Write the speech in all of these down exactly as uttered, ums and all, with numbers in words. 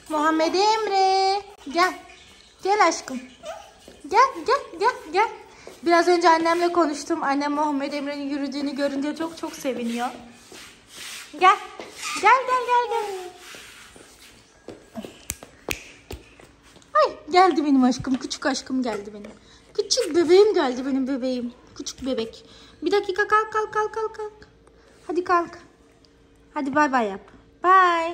Muhammed Emre. Gel. Gel aşkım. Gel gel gel gel. Biraz önce annemle konuştum. Annem Muhammed Emre'nin yürüdüğünü görünce çok çok seviniyor. Gel. Gel gel gel gel. Ay geldi benim aşkım. Küçük aşkım geldi benim. Küçük bebeğim geldi benim bebeğim. Küçük bebek. Bir dakika kalk kalk kalk kalk kalk. Hadi kalk. Hadi bay bay yap. Bye.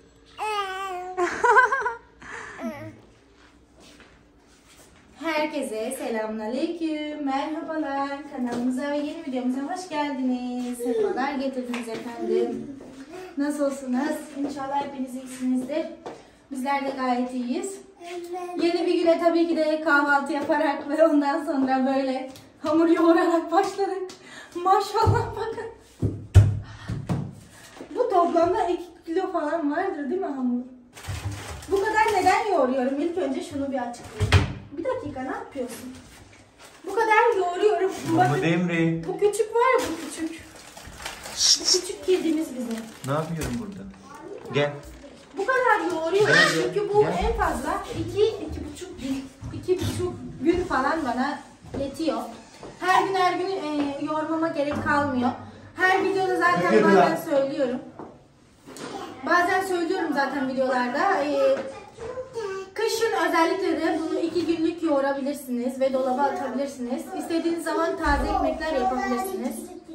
Herkese selamünaleyküm. Merhabalar. Kanalımıza ve yeni videomuza hoş geldiniz. Sefalar getirdiniz efendim. Nasılsınız? İnşallah hepiniz iyisinizdir. Bizler de gayet iyiyiz. Yeni bir güne tabii ki de kahvaltı yaparak ve ondan sonra böyle hamur yoğurarak başladık. Maşallah bakın. Bu toplamda iki kilo falan vardır değil mi hamur? Bu kadar neden yoğuruyorum? İlk önce şunu bir açıklayayım. Bir dakika, ne yapıyorsun? Bu kadar yoğuruyorum. Muhammed Emre. Bu küçük var ya, bu küçük. Bu küçük kedimiz bizim. Ne yapıyorum burada? Gel. Bu kadar yoğuruyorum Gel, çünkü bu gel. en fazla iki, iki buçuk gün, iki buçuk gün falan bana yetiyor. Her gün her gün e, yoğurmama gerek kalmıyor. Her videoda zaten bazen söylüyorum. Bazen söylüyorum zaten videolarda. E, kışın özellikle de bunu iki günlük yoğurabilirsiniz ve dolaba atabilirsiniz. İstediğiniz zaman taze ekmekler yapabilirsiniz.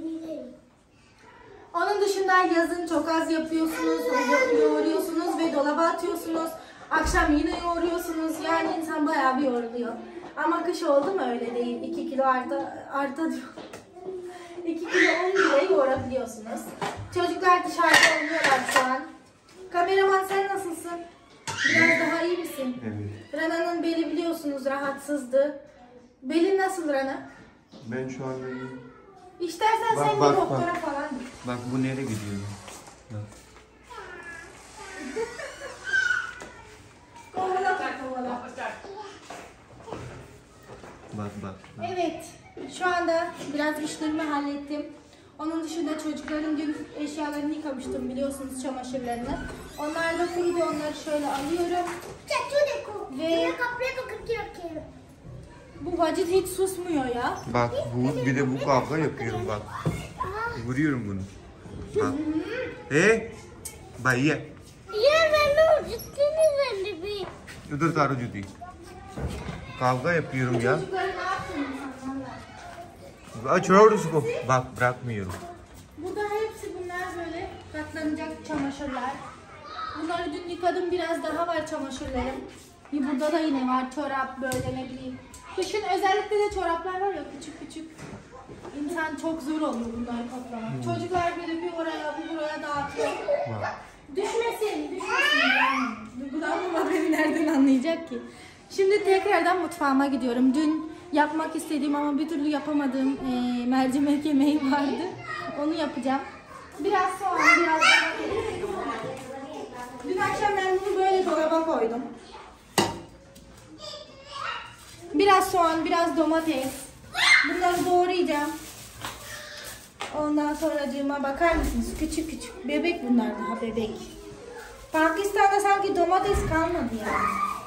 Onun dışında yazın çok az yapıyorsunuz, yoğuruyorsunuz ve dolaba atıyorsunuz. Akşam yine yoğuruyorsunuz. Yani insan bayağı bir yoruluyor. Ama kış oldu mu öyle değil. iki kilo arta, arta diyor. iki kilo on bile yoğurabiliyorsunuz. Çocuklar dışarıda oynuyorlar şu an. Kameraman sen nasılsın? Biraz daha iyi misin? Evet. Rana'nın beli biliyorsunuz rahatsızdı. Belin nasıl Rana? Ben şu anda iyiyim. İstersen Bak, sen bak, bir doktora bak. falan git. Bak bu nereye gidiyor? Bak. Kovala kovala. Bak bak. bak. Evet, şu anda biraz işlerimi hallettim. Onun dışında çocukların dün eşyalarını yıkamıştım, biliyorsunuz, çamaşırlarını. Onlar da kurudu, onları şöyle alıyorum. Ve bu vacit hiç susmuyor ya. Bak bu bir de bu kavga yapıyorum bak. Vuruyorum bunu. Bak. He? Bayya. Udur taru judi. Kavga yapıyorum ya. Çocukları ne yaptın insanlarla? Açıyor usko. Bak bırakmıyorum. Burada hepsi bunlar böyle katlanacak çamaşırlar. Bunları dün yıkadım, biraz daha var çamaşırlarım. Bir burada da yine var çorap, böyle ne bileyim. Kışın özellikle de çoraplar var ya, küçük küçük. İnsan çok zor oluyor bunları toplamak. Hmm. Çocuklar böyle bir oraya bir buraya dağıtıyor. Bak. Düşmesin, düşmesin yani. Duygulanmama beni nereden anlayacak ki? Şimdi tekrardan mutfağıma gidiyorum. Dün yapmak istediğim ama bir türlü yapamadığım e, mercimek yemeği vardı. Onu yapacağım. Biraz soğan, biraz daha... Dün akşam ben bunu böyle dolaba koydum. Biraz soğan, biraz domates. Bunları doğrayacağım. Ondan sonracığıma bakar mısınız? Küçük küçük. Bebek bunlar, daha bebek. Pakistan'da sanki domates kalmadı yani.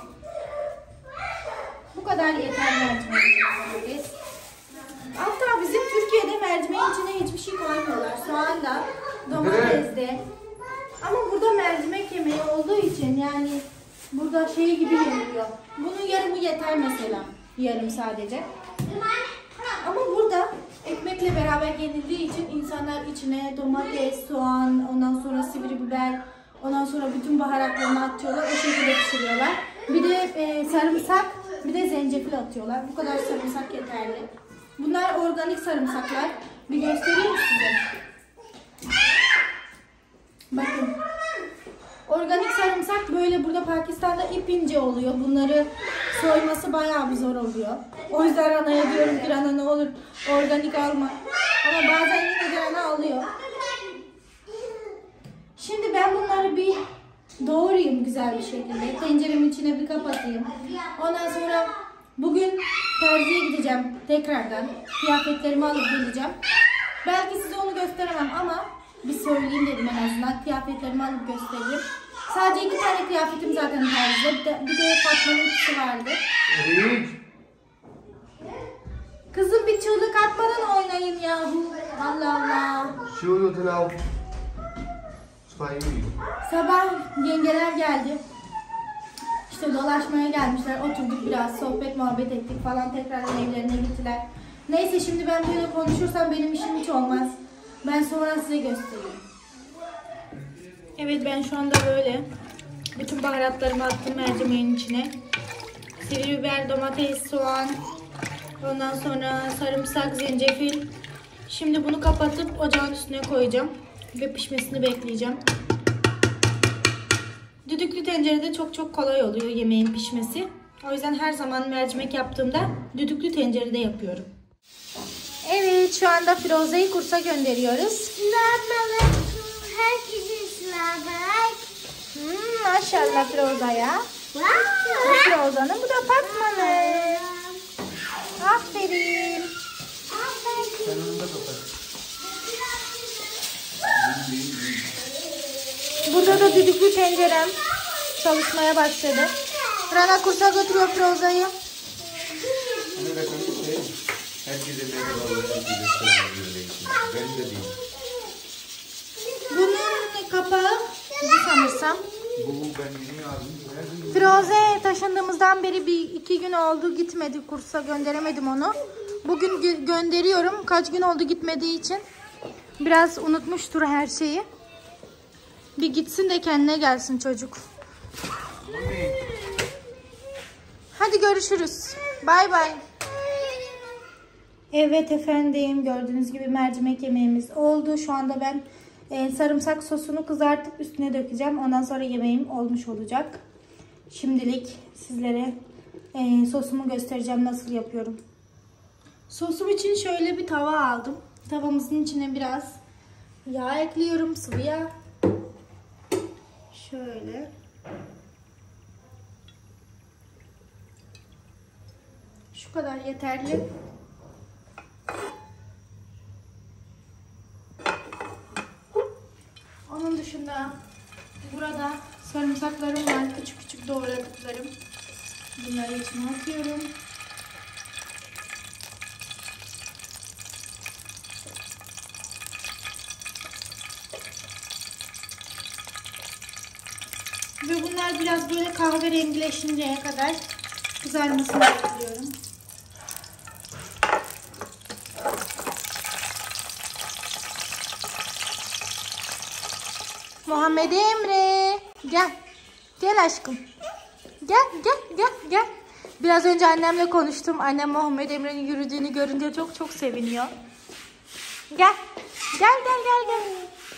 Bu kadar yeter mercimek. Hatta bizim Türkiye'de mercimeğin içine hiçbir şey koymuyorlar. Soğan da, domates de. Ama burada mercimek yemeği olduğu için yani burada şey gibi yeniliyor. Bunun yarımı yeter mesela. Yarım sadece. Ama burada ekmekle beraber yenildiği için insanlar içine domates, soğan, ondan sonra sivri biber, ondan sonra bütün baharatlarını atıyorlar. O şekilde pişiriyorlar. Bir de e, sarımsak, bir de zencefil atıyorlar. Bu kadar sarımsak yeterli. Bunlar organik sarımsaklar. Bir göstereyim size. Bakın. Organik sarımsak böyle burada Pakistan'da ip ince oluyor. Bunları soyması bayağı bir zor oluyor. O yüzden Rana'ya diyorum ki Rana ne olur organik alma. Ama bazen yine de Rana alıyor. Şimdi ben bunları bir doğrayayım güzel bir şekilde. Tenceremin içine bir kapatayım. Ondan sonra bugün terziye gideceğim tekrardan. Kıyafetlerimi alıp geleceğim. Belki size onu gösteremem ama bir söyleyeyim dedim en azından. Kıyafetlerimi alıp göstereyim. Sadece iki tane kıyafetim zaten tarzı. Bir de, bir de Fatma'nın kızı vardı. Evet. Kızım bir çığlık atmadan oynayın yahu. Allah Allah. Şu telav. Spayı. Sabah yengeler geldi. İşte dolaşmaya gelmişler. Oturduk biraz sohbet muhabbet ettik falan. Tekrar evlerine gittiler. Neyse şimdi ben böyle konuşursam benim işim hiç olmaz. Ben sonra size göstereyim. Evet ben şu anda böyle bütün baharatlarımı attım mercimeğin içine. Sivri biber, domates, soğan, ondan sonra sarımsak, zencefil. Şimdi bunu kapatıp ocağın üstüne koyacağım ve pişmesini bekleyeceğim. Düdüklü tencerede çok çok kolay oluyor yemeğin pişmesi. O yüzden her zaman mercimek yaptığımda düdüklü tencerede yapıyorum. Evet şu anda Firoze'yi kursa gönderiyoruz. Hmm, maşallah Firoza'ya. Bu Firoza'nın, bu da Fatma'nın. Aferin. Burada da düdüklü tencerem çalışmaya başladı. Rana kursa götürüyor Firoza'yı. Herkese merhaba, herkese selam diyorum. Ben de değil. Bunun kapağı bu sanırsam. Bu ben yeni aldım. Firoze taşındığımızdan beri bir iki gün oldu gitmedi kursa, gönderemedim onu. Bugün gö gönderiyorum. Kaç gün oldu gitmediği için. Biraz unutmuştur her şeyi. Bir gitsin de kendine gelsin çocuk. Hadi görüşürüz. Bay bay. Evet efendim, gördüğünüz gibi mercimek yemeğimiz oldu. Şu anda ben e, sarımsak sosunu kızartıp üstüne dökeceğim. Ondan sonra yemeğim olmuş olacak. Şimdilik sizlere e, sosumu göstereceğim nasıl yapıyorum. Sosum için şöyle bir tava aldım. Tavamızın içine biraz yağ ekliyorum, sıvı yağ. Şöyle. Şu kadar yeterli. Onun dışında burada sarımsaklarım var. Küçük küçük doğradıklarım. Bunları içine atıyorum. Ve bunlar biraz böyle kahverengileşinceye kadar kızarmasını bekliyorum. Muhammed Emre, gel. Gel aşkım. Gel, gel, gel, gel. Biraz önce annemle konuştum. Annem Muhammed Emre'nin yürüdüğünü görünce çok çok seviniyor. Gel. Gel, gel, gel, gel.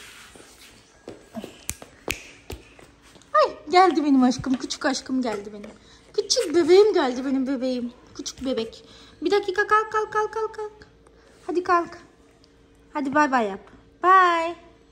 Ay, geldi benim aşkım. Küçük aşkım geldi benim. Küçük bebeğim geldi benim bebeğim. Küçük bebek. Bir dakika kalk, kalk, kalk, kalk, kalk. Hadi kalk. Hadi bay bay yap. Bye.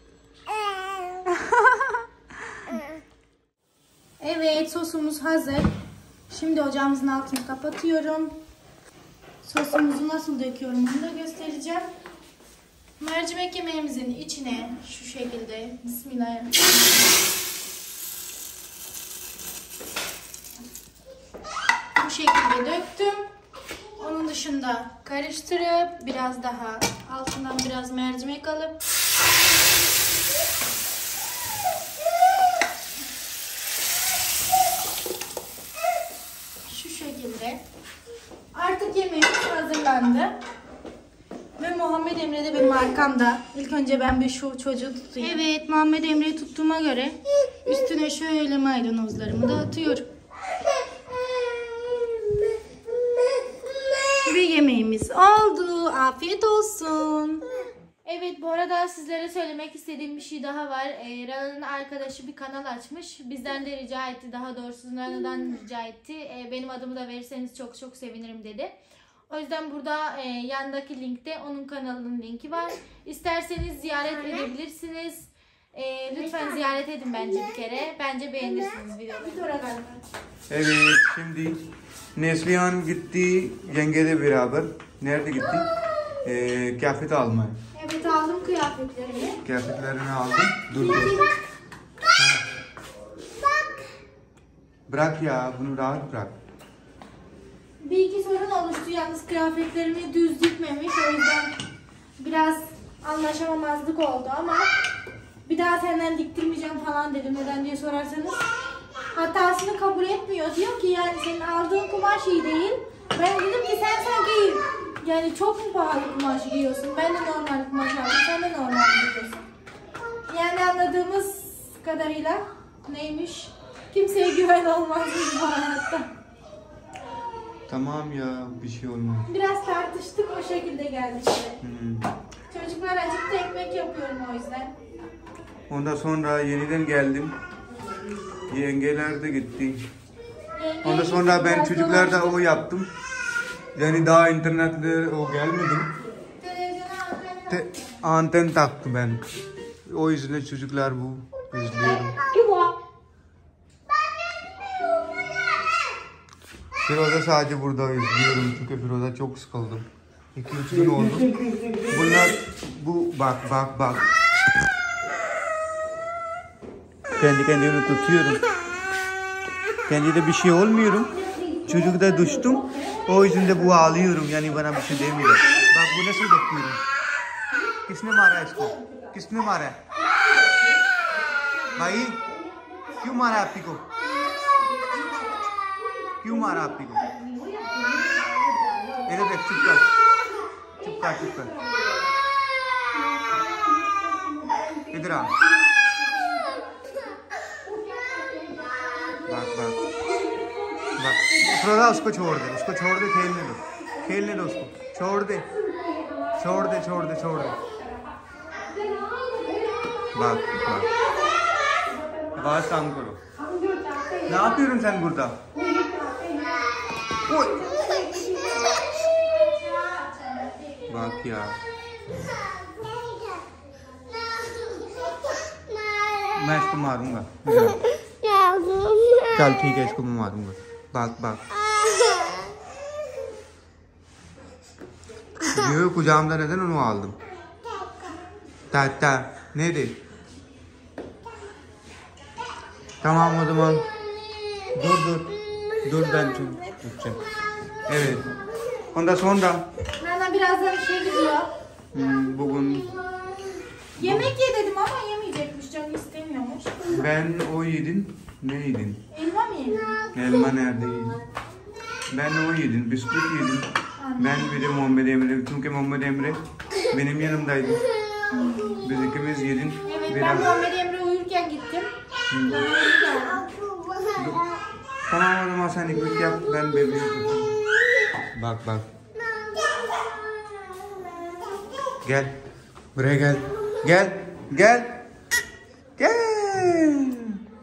Evet, sosumuz hazır. Şimdi ocağımızın altını kapatıyorum. Sosumuzu nasıl döküyorum onu da göstereceğim. Mercimek yemeğimizin içine şu şekilde bismillahirrahmanirrahim. Bu şekilde döktüm. Onun dışında karıştırıp biraz daha altından biraz mercimek alıp şu şekilde artık yemeğimiz hazırlandı. Ve Muhammed Emre de benim arkamda. İlk önce ben bir şu çocuğu tutayım. Evet, Muhammed Emre'yi tuttuğuma göre üstüne şöyle maydanozlarımı da atıyorum. Ve yemeğimiz oldu. Afiyet olsun. Evet, bu arada sizlere söylemek istediğim bir şey daha var. Ee, Rana'nın arkadaşı bir kanal açmış. Bizden de rica etti. Daha doğrusu Rana'dan rica etti. Ee, benim adımı da verirseniz çok çok sevinirim dedi. O yüzden burada e, yandaki linkte onun kanalının linki var. İsterseniz ziyaret edebilirsiniz. E, lütfen ziyaret edin bence bir kere. Bence beğenirsiniz videoları. Evet, şimdi Neslihan gitti yengeyle beraber. Nerede gitti? Ee, kıyafet almaya. Evet, aldım kıyafetlerimi. Kıyafetlerini aldım. Dur dur. Bırak ya, bunu rahat bırak. Bir iki sorun oluştu, yalnız kıyafetlerimi düz dikmemiş, o yüzden biraz anlaşamamazlık oldu ama bir daha senden diktirmeyeceğim falan dedim. Neden diye sorarsanız hatasını kabul etmiyor. Diyor ki yani senin aldığın kumaş iyi değil. Ben dedim ki sen sanki yani çok mu pahalı kumaş giyiyorsun? Ben de normal kumaş aldım, sen de normal giyiyorsun. Yani anladığımız kadarıyla neymiş? Kimseye güven olmazmış bu hayatta. Tamam ya, bir şey olmaz. Biraz tartıştık, o şekilde geldik işte. Hmm. Çocuklar acıktı, ekmek yapıyorum o yüzden. Ondan sonra yeniden geldim. Yengeler de gitti. Ondan sonra ben çocuklarda o yaptım. Yani daha internette o gelmedi. Te anten taktı ben. O yüzden çocuklar bu izliyorum. Firoza sadece burada izliyorum çünkü Firoza çok sıkıldım. iki üç gün oldu. Bunlar bu bak bak bak. Kendi kendimi tutuyorum. Kendi de bir şey olmuyorum. Çocuk da düştüm. O yüzden de bu ağlıyorum. Yani bana bir şey demiyor. Bak bu nasıl bakıyorum. Kisne mara isko? Kisne mara? Bhai, क्यों मारा आपी को? क्यों मारा आपी को? इधर देख, चुप कर, चुप कर, चुप कर. इधर आ. बात बात बात. फिरोजा उसको छोड़ दे, उसको छोड़ दे, खेलने दो, खेलने दो उसको, छोड़ दे, छोड़ दे, छोड़ दे, छोड़ दे. Bak, bak. Bak tam kuru. Ne yapıyorum sen burada? Oy. Bak ya. मैं इसको मारूंगा. चल ठीक है, इसको मैं मारूंगा. Bak bak. Diyor kucağımda neden onu aldım? Ta ta. Ne dedi? Tamam o zaman. Dur dur. Dur ben tutacağım. Evet. Ondan sonra. Nana birazdan işe gidiyor. Hmm, bugün. Yemek ye dedim ama yemeyecekmiş, canı istemiyormuş. Ben o yedin. Ne yedin? Elma mı yedin? Elma nerede yedin? Ben o yedin. Bisküvit yedim. Ben bir de Muhammed Emre. Çünkü Muhammed Emre benim yanımdaydı. Biz ikimiz yedin. Evet, biraz... ben Muhammed Emre uyurken gittim. Hmm. Tamam o zaman sen ikimiz yap, ben bebeği tutayım. Bak bak. Gel. Buraya gel. Gel. Gel. Gel.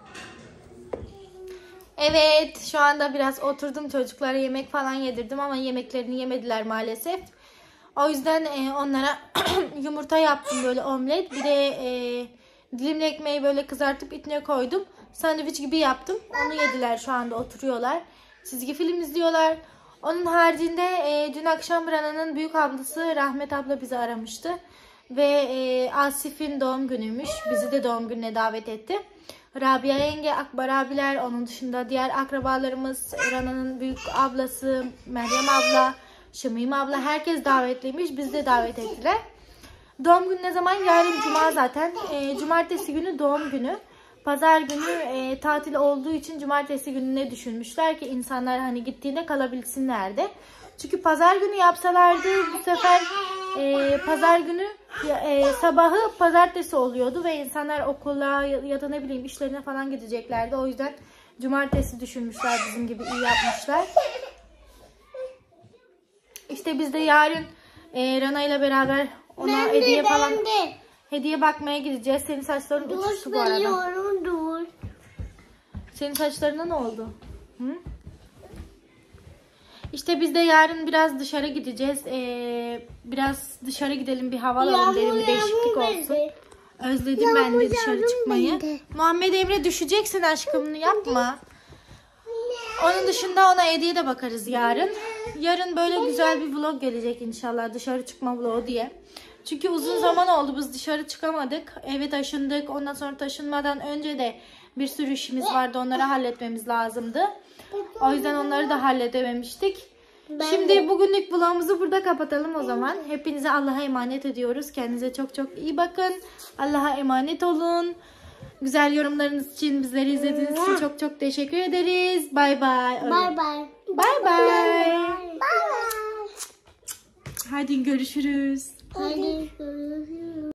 Evet, şu anda biraz oturdum, çocuklara yemek falan yedirdim ama yemeklerini yemediler maalesef. O yüzden e, onlara yumurta yaptım, böyle omlet. Bir de e, dilimli ekmeği böyle kızartıp içine koydum. Sandviç gibi yaptım. Onu yediler, şu anda oturuyorlar. Çizgi film izliyorlar. Onun haricinde e, dün akşam Rana'nın büyük ablası Rahmet abla bizi aramıştı. Ve e, Asif'in doğum günüymüş. Bizi de doğum gününe davet etti. Rabia yenge, Akbar abiler, onun dışında diğer akrabalarımız, Rana'nın büyük ablası, Meryem abla, Şemim abla, herkes davetliymiş. Bizi de davet ettiler. Doğum günü ne zaman? Yarın cuma zaten. E, cumartesi günü doğum günü. Pazar günü e, tatil olduğu için cumartesi gününe düşünmüşler ki insanlar hani gittiğinde kalabilsinler de. Çünkü pazar günü yapsalardı bu sefer e, pazar günü e, sabahı pazartesi oluyordu ve insanlar okula ya da ne bileyim işlerine falan gideceklerdi. O yüzden cumartesi düşünmüşler, bizim gibi iyi yapmışlar. İşte biz de yarın e, Rana ile beraber ona ben hediye de, falan de. hediye bakmaya gideceğiz. Senin saçların dur, uçuştu bu arada. Dur. Senin saçlarına ne oldu? Hı? İşte biz de yarın biraz dışarı gideceğiz. Ee, biraz dışarı gidelim, bir hava alalım dedim, bir değişiklik olsun. Özledim yağmur, ben de dışarı çıkmayı. De. Muhammed Emre düşeceksin aşkım, yapma. Onun dışında ona hediye de bakarız yarın. Yarın böyle güzel bir vlog gelecek inşallah, dışarı çıkma vlogu diye. Çünkü uzun zaman oldu biz dışarı çıkamadık. Eve taşındık. Ondan sonra taşınmadan önce de Bir sürü işimiz vardı. Onları halletmemiz lazımdı. O yüzden onları da halledememiştik. Şimdi bugünlük vlogumuzu burada kapatalım o zaman. Hepinize Allah'a emanet ediyoruz. Kendinize çok çok iyi bakın. Allah'a emanet olun. Güzel yorumlarınız için, bizleri izlediğiniz için çok çok teşekkür ederiz. Bay bay. Bay bay. Bay bay. Bay bay. Hadi görüşürüz. Hadi.